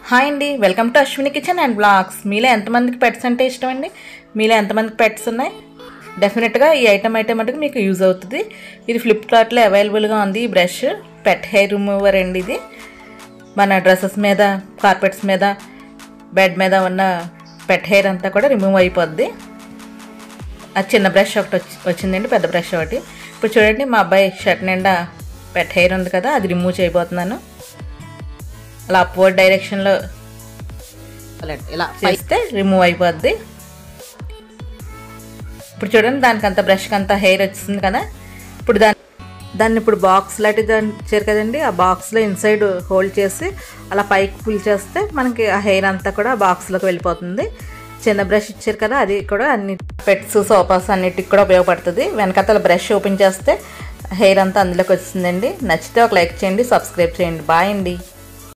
Hi అండి, welcome to Ashwini kitchen and blogs. మీలో ఎంతమందికి పెట్స్ అంటే ఇష్టం అండి? మీలో ఎంతమందికి పెట్స్ ఉన్నాయి? డెఫినెట్గా ఈ ఐటమ్ మటుకు మీకు యూజ్ అవుతుంది. ఇది ఫ్లిప్కార్ట్లో అవైలబుల్గా ఉంది. ఈ బ్రష్ పెట్ హెయిర్ రిమూవర్ అండి. ఇది మన డ్రెస్సెస్ మీద, కార్పెట్స్ మీద, బెడ్ మీద ఉన్న పెట్ హెయిర్ అంతా కూడా రిమూవ్ అయిపోద్ది. అది చిన్న బ్రష్ ఒకటి వచ్చిందండి, పెద్ద బ్రష్ ఒకటి. ఇప్పుడు చూడండి, మా అబ్బాయి షర్ట్ నిండా పెట్ హెయిర్ ఉంది కదా, అది రిమూవ్ చేయబోతున్నాను. అలా అప్వర్డ్ డైరెక్షన్లో ఇలా చేస్తే రిమూవ్ అయిపోద్ది. ఇప్పుడు చూడండి, దానికి అంత బ్రష్కి అంత హెయిర్ వచ్చింది కదా. ఇప్పుడు దాన్ని ఇప్పుడు బాక్స్ లాంటిది ఇచ్చారు కదండి, ఆ బాక్స్లో ఇన్సైడ్ హోల్డ్ చేసి అలా పైకి పుల్ చేస్తే మనకి ఆ హెయిర్ అంతా కూడా బాక్స్లోకి వెళ్ళిపోతుంది. చిన్న బ్రష్ ఇచ్చారు కదా, అది కూడా అన్ని పెట్స్, సోఫాస్ అన్నిటికి కూడా ఉపయోగపడుతుంది. వెనకాతల బ్రష్ ఓపెన్ చేస్తే హెయిర్ అంతా అందులోకి వచ్చిందండి. నచ్చితే ఒక లైక్ చేయండి, సబ్స్క్రైబ్ చేయండి. బాయ్ అండి.